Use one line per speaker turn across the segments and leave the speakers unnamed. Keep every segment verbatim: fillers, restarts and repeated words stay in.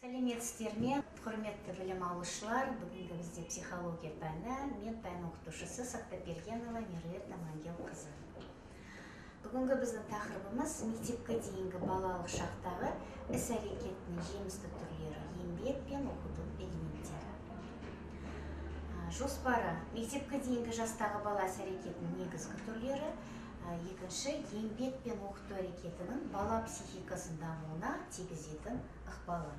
Сәлеметсіздер ме, құрметті білім алушылар. Бүгінгі бізде психология пәні, мен пән оқытушысы Сақтабергенова Меруерт Амангелқызы. Бүгінгі біздің тақырыбымыз мектепке дейінгі балалық шақтағы іс-әрекеттің жемісті түрлері, еңбек пен оқыту элементтері. Жоспары: мектепке дейінгі жастағы бала іс-әрекетінің негізгі түрлері. Екінші, еңбек пен оқыту әрекетінің бала психикасын дамуына тигізетін ықпалы.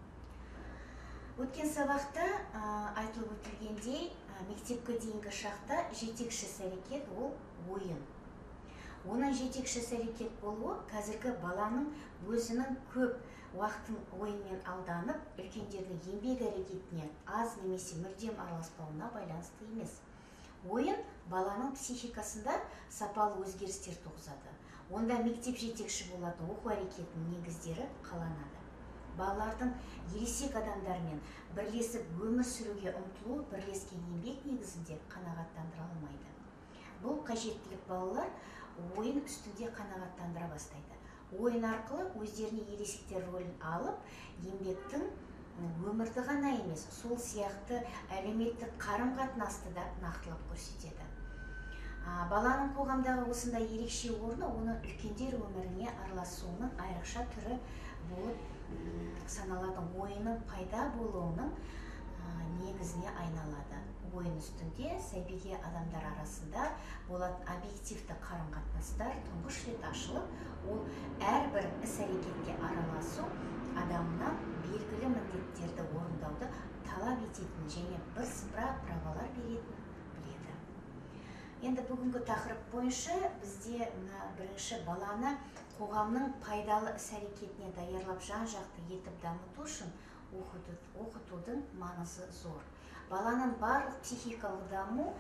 Өткен сабақта айтылып өтілгендей, мектепке дейінгі шақта жетекші іс-әрекет ол ойын. Оның жетекші іс-әрекет болуы қазіргі баланың өзінің көп уақытын ойынмен алданып, үлкендердің еңбек әрекетіне аз немесе мүлдем араласпауына байланысты емес. Ойын баланың психикасында сапалы өзгерістер туғызады. Онда мектеп жетекші болатын оқу әрекетінің негіздері қаланады. Балалардың ересек адамдармен бірлесіп өмір сүруге ұмтылуы бірлескен еңбек негізінде қанағаттандыра алмайды. Бұл қажеттілік балалар ойын үстінде қанағаттандыра бастайды. Ойын арқылы өздеріне ересектер рөлін алып, еңбектің өмірді ғана емес, сол сияқты әлеуметтік қарым-қатынасты да нақтылап көрсетеді. Баланың қоғамдағы осындай ерекше орны оны үлкендер өміріне араласуының айрықша түрі болып саналатын ойынның пайда болуының негізіне айналады. Ойын үстінде сәбиге адамдар арасында болатын объективті қарым-қатынастар тұңғыш рет ашылып, ол әрбір іс-әрекетке араласу адамнан белгілі міндеттерді орындауды талап ететін және бірсыпыра правалар беретін біледі. Енді бүгінгі тақырып бойынша бізде бірінші баланы қоғамның пайдалы іс-әрекетіне даярлап жан-жақты етіп дамыту үшін оқытудың маңызы зор. Баланың барлық психикалық даму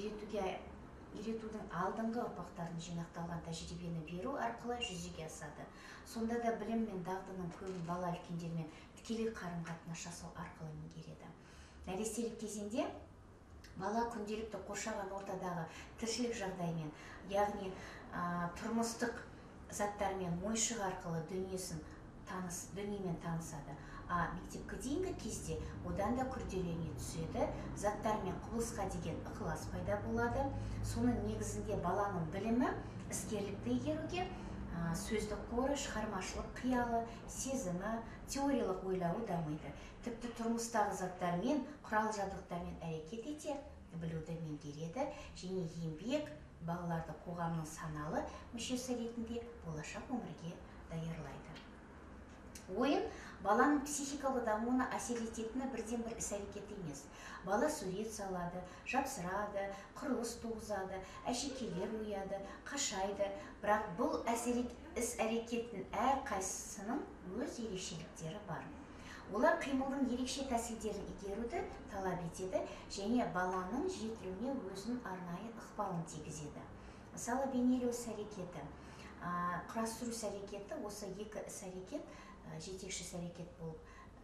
үйретудің алдыңғы ұрпақтардың жинақталған тәжірибені беру арқылы жүзеге асады. Сонда да білім мен дағдының көбін бала үлкендермен тікелей қарым-қатынас жасау арқылы меңгереді. Нәрестелік кезеңде бала күнделікті қоршаған ортадағы тіршілік жағдаймен, яғни тұрмыстық заттармен ойшық арқылы дүниесін таныс, дүниемен танысады. А мектепке дейінгі кезде одан да күрделене түседі, заттармен құбылысқа деген ықылас пайда болады. Соның негізінде баланың білімі іскерлікті игеруге, сөздік қоры, шығармашылық қиялы, сезімі, теориялық ойлауы дамиды. Тіпті тұрмыстағы заттармен, құрал-жабдықтармен әрекет ете білуді меңгереді, және еңбек балаларды қоғамның саналы мүшесі ретінде болашақ өмірге даярлайды. Ойын баланың психикалық дамуына әсер ететіні бірден бір іс-әрекет емес. Бала сурет салады, жапсырады, құрылыс туғызады, әшекейлер ояды, қашайды. Бірақ бұл іс-әрекеттің әрқайсысының өз ерекшеліктері бар. Олар қимылдың ерекше тәсілдерін игеруді талап етеді және баланың жетілуіне өзінің арнайы ықпалын тигізеді. Мысалы, бейнелеу іс-әрекеті, құрастыру іс-әрекеті, осы екі іс-әрекет жетекші іс-әрекет болып,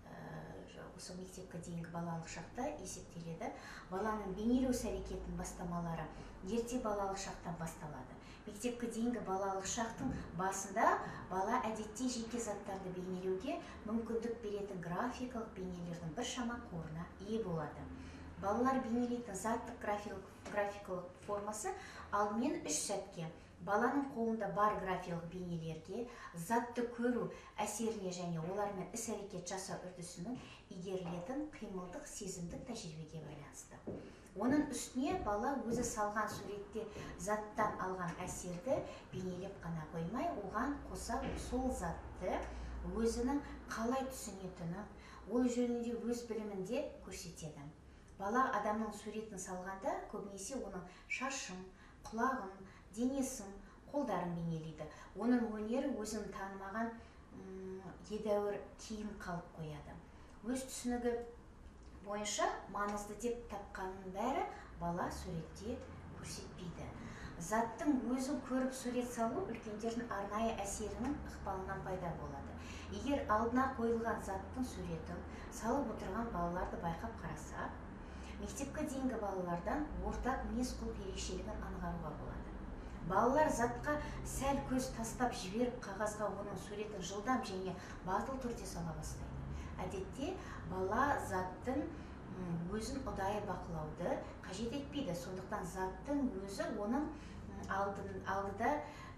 осы мектепке дейінгі балалық шақта есептеледі. Баланың бейнелеу іс-әрекетінің бастамалары ерте балалық шақтан басталады. Мектепке дейінгі балалық шақтың басында бала әдетте жеке заттарды бейнелеуге мүмкіндік беретін графикалық бейнелердің біршама қорына ие болады. Балалар бейнелейтін заттық графикалық формасы алдымен үш сәтке, баланың қолында бар графикалық бейнелерге, затты көру әсеріне және олармен іс-әрекет жасау үрдісінің игерілетін қимылдық сезімдік тәжірибеге байланысты. Оның үстіне бала өзі салған суретте заттан алған әсерді бейнелеп қана қоймай, оған қоса сол затты өзінің қалай түсінетіні, ол жөнінде өз білімінде көрсетеді. Бала адамның суретін салғанда көбінесе оның шашын, құлағын, денесін, қолдарын бейнелейді. Оның өнері өзін танымаған едәуір кейін қалып қояды. Өз түсінігі бойынша маңызды деп тапқанның бәрі бала суретте көрсетпейді. Заттың өзін көріп сурет салу үлкендердің арнайы әсерінің ықпалынан пайда болады. Егер алдына қойылған заттың суретін салып отырған балаларды байқап қараса, мектепке дейінгі балалардан ортақ мінез-құлық ерекшелігін аңғаруға болады. Балалар затқа сәл көз тастап жіберіп, қағазға оның суретін жылдам және батыл түрде сала бастайды. әдетте бала заттың өзін ұдайы бақылауды қажет етпейді. Сондықтан заттың өзі оның алдын, алдыда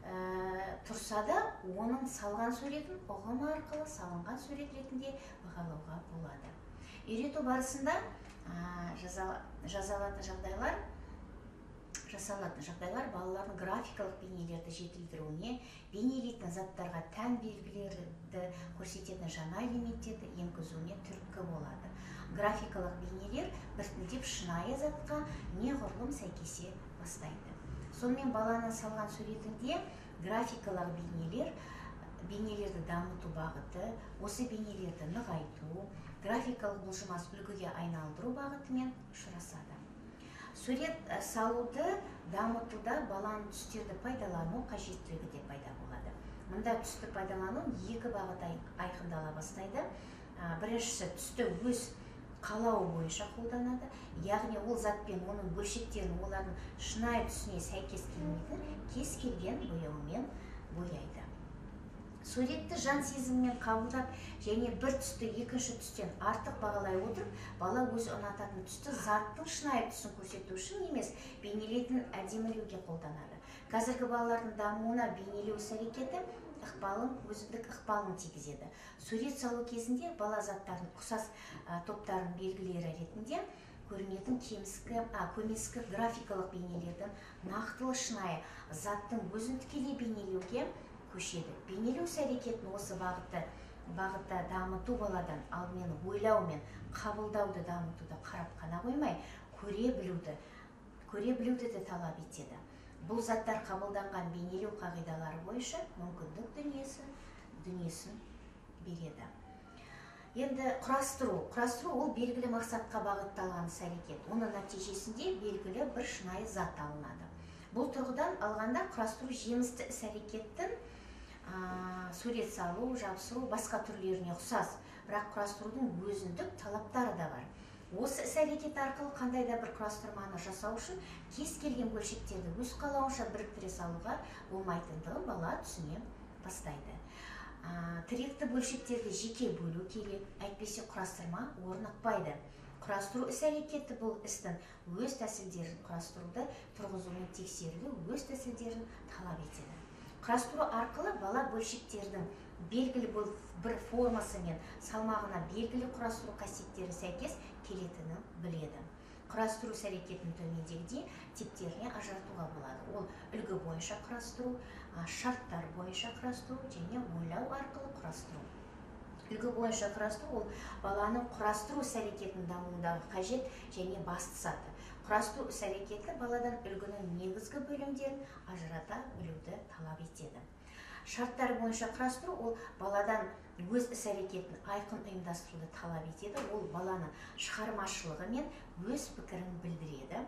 ә, тұрса да, оның салған суретін ұғым арқылы салынған сурет ретінде бағалауға болады. Үйрету барысында ә, жазалатын жағдайлар жасалатын жағдайлар балалардың графикалық бейнелерді жетілдіруіне, бейнелейтін заттарға тән белгілерді көрсететін жаңа элементтерді енгізуіне түрткі болады. Графикалық бейнелер біртіндеп шынайы затқа неғұрлым сәйкесе бастайды. Сонымен баланың салған суретінде графикалық бейнелер бейнелерді дамыту бағыты, осы бейнелерді нығайту, графикалық бұлжымас үлгіге айналдыру бағытымен ұшырасады. Сурет салуды дамытуда баланың түстерді пайдалану қажеттілігі де пайда болады. Мұнда түсті пайдалану екі бағыт айқындала бастайды. Біріншісі, түсті өз қалауы бойынша қолданады, яғни ол затпен оның бөлшектерін олардың шынайы түсіне сәйкес келмейтін кез келген бояумен бояйды. Суретті жан сезіммен қабылдап және бір түсті екінші түстен артық бағалай отырып, бала өзі ұнататын түсті заттың шынайы түсін көрсету үшін емес, бейнелейтін әдемілеуге қолданады. Қазіргі балалардың дамуына бейнелеу іс-әрекеті ықпалын, өзіндік ықпалын тигізеді. Сурет салу кезінде бала заттардың ұқсас топтарын белгілері ретінде көрінетін кеміскі, көмескі графикалық бейнелердің нақтылы шынайы заттың өзін тікелей бейнелеуге көшеді. Бейнелеу іс-әрекетін осы бағытты бағытта дамыту баладан алдымен ойлау мен қабылдауды дамытуды қарап қана қоймай, көре білуді, көре білуді де талап етеді. Бұл заттар қабылданған бейнелеу қағидалары бойынша мүмкіндік дүниесі, дүниесін береді. Енді құрастыру. Құрастыру ол белгілі мақсатқа бағытталған іс-әрекет. Оның нәтижесінде белгілі бір шынайы зат алынады. Бұл тұрғыдан алғанда құрастыру жемісті іс-әрекеттің сурет салу, жабыстыру басқа түрлеріне ұқсас, бірақ құрастырудың өзіндік талаптары да бар. Осы іс-әрекет арқылы қандай да бір құрастырманы жасау үшін кез келген бөлшектерді өз қалауынша біріктіре салуға болмайтындығын бала түсіне бастайды. Тіректі бөлшектерді жеке бөлу керек, әйтпесе құрастырма орнықпайды. Құрастыру іс-әрекеті бұл істің өз тәсілдерін құрастыруды, тұрғызуын тексеруді өз тәсілдерін талап етеді. Құрастыру арқылы бала бөлшектердің белгілі бір формасы мен салмағына белгілі құрастыру қасиеттері сәйкес келетінін біледі. Құрастыру іс-әрекетінің төмендегідей типтеріне ажыратуға болады. Ол үлгі бойынша құрастыру, шарттар бойынша құрастыру және ойлау арқылы құрастыру. Үлгі бойынша құрастыру ол баланың құрастыру іс-әрекетінің дамуындағы қажет және басты саты. Құрастыру іс-әрекеті баладан үлгінің негізгі бөлімдерін ажырата білуді талап етеді. Шарттар бойынша құрастыру ол баладан өз іс-әрекетін айқын ұйымдастыруды талап етеді. Ол баланы шығармашылығы мен өз пікірін білдіреді,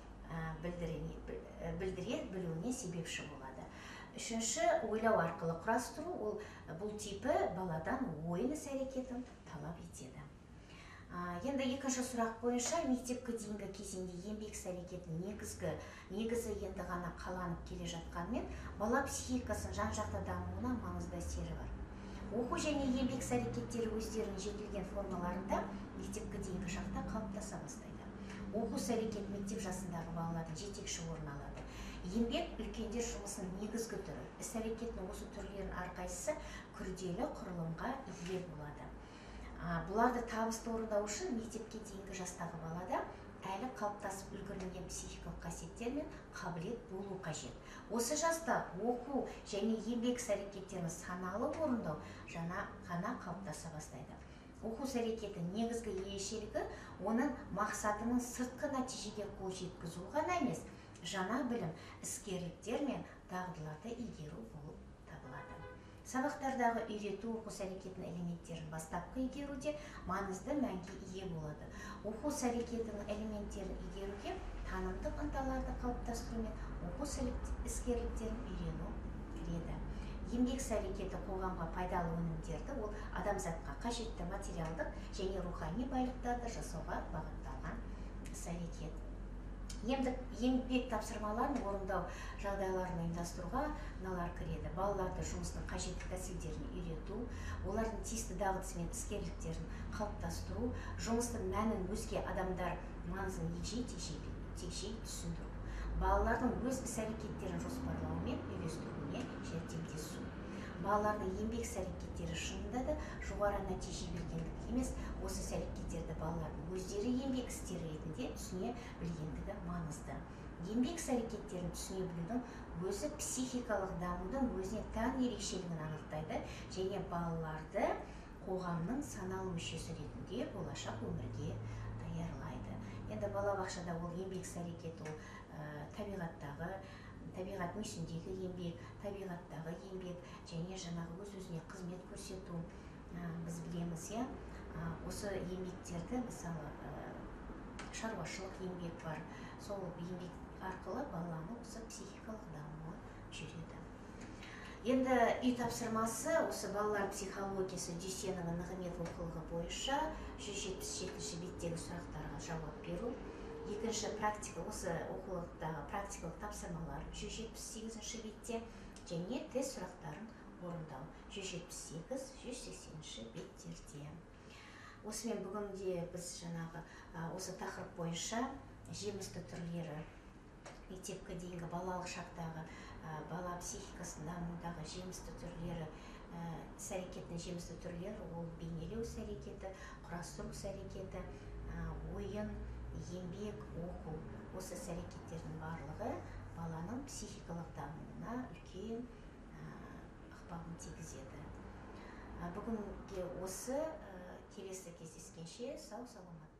білдіре білуіне себепші болады. Үшінші, ойлау арқылы құрастыру ол бұл типі баладан ойын іс-әрекетін талап етеді. Енді екінші сұрақ бойынша мектепке дейінгі кезеңде еңбек іс-әрекетінің негізгі негізі енді ғана қаланып келе жатқанмен, бала психикасының жан-жақты дамуына маңызды әсері бар. Оқу және еңбек іс-әрекеттері өздерінің жетілген формаларында мектепке дейінгі шақта қалыптаса бастайды. Оқу іс-әрекет мектеп жасындағы балалардың жетекші орын алады. Еңбек үлкендер жұмысының негізгі түрі. Іс-әрекеттің осы түрлерінің әрқайсысы күрделі құрылымға ие болады. Бұларды табысты орындау үшін мектепке дейінгі жастағы балада әлі қалыптасып үлгермеген психикалық қасиеттер мен қабілет болу қажет. Осы жаста оқу және еңбек іс-әрекеттерін саналы орындау жаңа ғана қалыптаса бастайды. Оқу іс-әрекетінің негізгі ерекшелігі оның мақсатының сыртқы нәтижеге қол жеткізу ғана емес, жаңа білім, іскерліктер мен дағдыларды игеру болып табылады. Сабақтардағы үйрету оқу іс-әрекетінің элементтерін бастапқы игеруде маңызды мәнге ие болады. Оқу іс-әрекетінің элементтерін игеруге танымдық ынталарды қалыптастыру мен оқу іскерліктерін үйрену кіреді. Еңбек іс-әрекеті қоғамға пайдалы өнімдерді, ол адамзатқа қажетті материалдық және рухани байлықтарды жасауға бағытталған іс-әрекет. емдік еңбек тапсырмаларын орындау жағдайларын ұйымдастыруға мыналар кіреді: балаларды жұмыстың қажетті тәсілдерін үйрету, олардың тиісті дағдысы мен іскерліктерін қалыптастыру, жұмыстың мәнін өзге адамдар маңызын егжей-тегжей түсіндіру, балалардың өз іс-әрекеттерін жоспарлау мен үйлестіруіне жәрдемдесу. Балалардың еңбек іс-әрекеттері шынында да жоғары нәтиже бергендігі емес, осы іс-әрекеттерді балалардың өздері еңбек істері ретінде түсіне білгендігі маңызды. Еңбек іс-әрекеттерін түсіне білудің өзі психикалық дамудың өзіне тән ерекшелігін анықтайды және балаларды қоғамның саналы мүшесі ретінде болашақ өмірге даярлайды. Енді балабақшада ол еңбек іс-әрекеті ол табиғаттағы табиғат мүсіндегі еңбек, табиғаттағы еңбек және жаңағы өз-өзіне қызмет көрсету. Біз білеміз, иә, осы еңбектерді, мысалы, шаруашылық еңбек бар. Сол еңбек арқылы баланың осы психикалық дамуы жүреді. Енді үй тапсырмасы осы балалар психологиясы Дүйсенова Нығымет оқулығы бойынша жүз жетпіс жетінші беттегі сұрақтарға жауап беру. Екінші практика, осы оқулықтағы практикалық тапсырмалар жүз жетпіс сегізінші бетте және тест сұрақтарын орындау жүз жетпіс сегіз жүз сексенінші беттерде. Осымен бүгінде біз жаңағы осы тақырып бойынша жемісті түрлері, мектепке дейінгі балалық шақтағы бала психикасын дамудағы жемісті түрлері, іс-әрекеттің жемісті түрлері ол бейнелеу іс-әрекеті, құрастыру іс-әрекеті, ойын, еңбек, оқу. Осы іс-әрекеттердің барлығы баланың психикалық дамуына үлкен ықпалын тигізеді. Бүгінге осы, келесі кездескенше сау саламат